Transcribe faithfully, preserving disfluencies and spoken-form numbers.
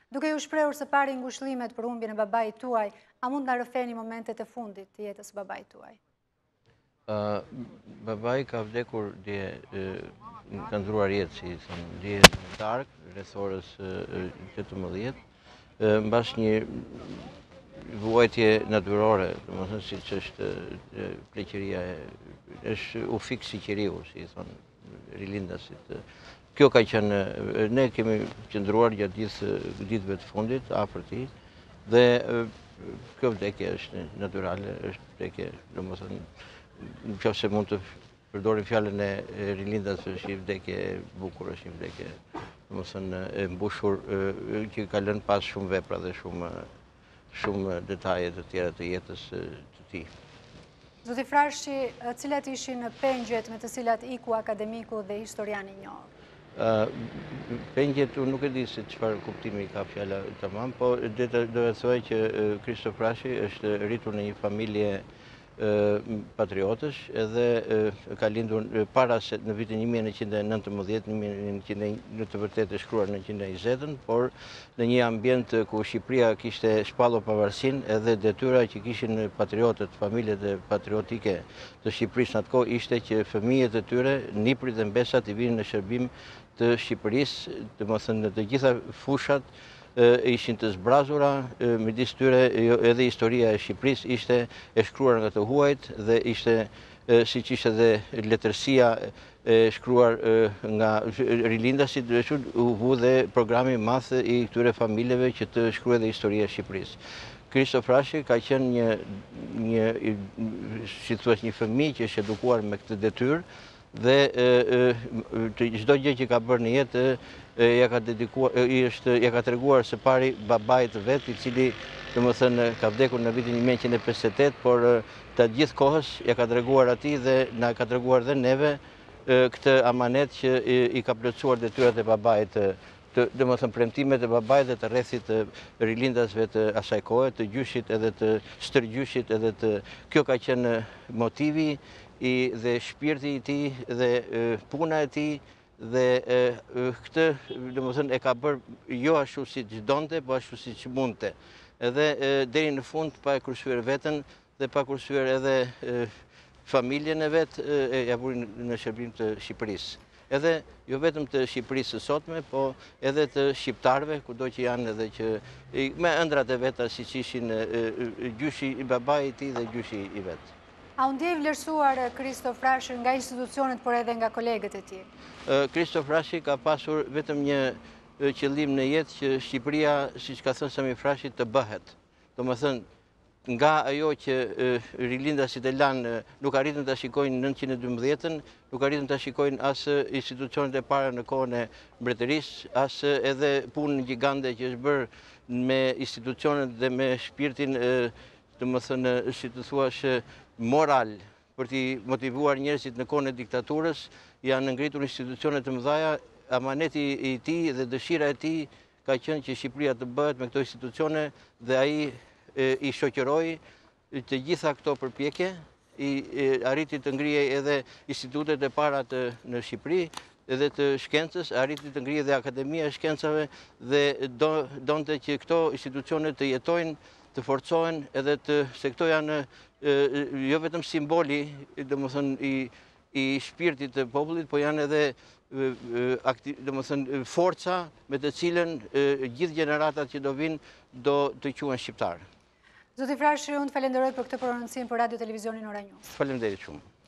Duke ju shprehur së pari ngushëllimet për humbjen e babait tuaj, a mund na rrëfeni momentet e fundit të jetës së babait tuaj? Uh, babai ka vdekur dje, ka ndruar jetë, si thënë, dje në darkë, rreth orës tetëmbëdhjetë, mbas një vuajtje natyrore, domethënë siç është pleqëria, është u fik si qiriu, si thonë rilindasit. Kjo ka qenë, ne kemi qëndruar gjatë gjithë ditëve të fundit afër tij dhe kjo vdekje është natyrale, është vdekje, domethënë, nëse mund të përdorim fjalën e rilindasve, është një vdekje e bukur, është një vdekje, domethënë, e mbushur, që ka lënë pas shumë vepra dhe shumë shumë detaje të tjera të jetës të tij. Zoti Frashi, cilat ishin pengjet me të cilat iku akademiku dhe historiani i njohur? Pengjet, unë nuk e di se çfarë kuptimi ka fjala tamam, po do të thoj që Kristo Frashi është rritur në një familje patriotësh, edhe ka lindur para se në vitin një mijë e nëntëqind e nëntëmbëdhjetë, në të vërtetë e shkruar në një mijë e njëzet, por në një ambient ku Shqipëria kishte shpallur pavarësinë, edhe detyra që kishin patriotët, familjet e patriotike të Shqipërisë në atë kohë ishte që fëmijët e tyre, niprit dhe mbesat i vinin në shërbim të Shqipërisë, domethënë të gjitha fushat ishin të zbrazura, midis tyre edhe historia e Shqipërisë ishte e shkruar nga të huajt dhe ishte, siç ishte edhe letërsia e shkruar nga rilindasit, u vu dhe programi i madh i këtyre familjeve që të shkruajë dhe historia e Shqipërisë. Kristo Frashi ka qenë një, një, si thuhet, një fëmijë që është edukuar me këtë detyrë dhe çdo gjë që ka bërë në jetë ja ka dedikuar, është ja ka treguar së pari babait të vet, i cili domethënë ka vdekur në vitin një mijë e njëqind e pesëdhjetë e tetë, por të gjithë kohës ja ka treguar atij dhe na ka treguar dhe neve këtë amanet që i ka plotësuar detyrat e babait, të domethënë premtimet e babait dhe të rrethit të rilindasve të asaj kohe, të gjyshit edhe të stërgjyshit, edhe të kjo ka qenë motivi i dhe shpirti i tij dhe puna e tij dhe këtë domethënë e ka bërë jo ashtu siç donte, po ashtu siç mundte. Edhe deri në fund pa e kursyer veten dhe pa kursyer edhe familjen e vet, e ja vuri në shërbim të Shqipërisë. Edhe jo vetëm të Shqipërisë së sotme, po edhe të shqiptarëve, kudo që janë, edhe që me ëndrat e veta siç ishin gjyshi i babait të tij dhe gjyshi i vet. A u ndjej vlerësuar Kristo Frashi nga institucionet, por edhe nga kolegët e tij? Kristo Frashi ka pasur vetëm një qëllim në jetë, që Shqipëria, siç ka thënë Sami Frashi, të bëhet. Domethënë, nga ajo që rilindasit e lanë, nuk arritën ta shikojnë nëntëqind e dymbëdhjetën, nuk arritën ta shikojnë as institucionet e para në kohën e mbretërisë, as edhe punën gjigande që është bërë me institucionet dhe me shpirtin, domethënë, si të thuash, moral, për t'i motivuar njerëzit në kohën e diktaturës, janë ngritur institucione të mëdha. Amaneti i tij dhe dëshira e tij ka qenë që Shqipëria të bëhet me këto institucione dhe ai i shoqëroi të gjitha këto përpjekje, i arriti të ngrijej edhe institutet e para në Shqipëri, edhe të shkencës, arriti të ngrijej edhe Akademia e Shkencave dhe donte që këto institucione të jetojnë, të forcohen, edhe të, se këto janë jo vetëm simboli, domethënë, i i shpirtit të popullit, po janë edhe domethënë forca me të cilën gjithë gjeneratat që do vinë do të quhen shqiptar. Zoti Frashi, unë falenderoj për këtë prononcim për Radio Televizionin Ora News. Faleminderit shumë.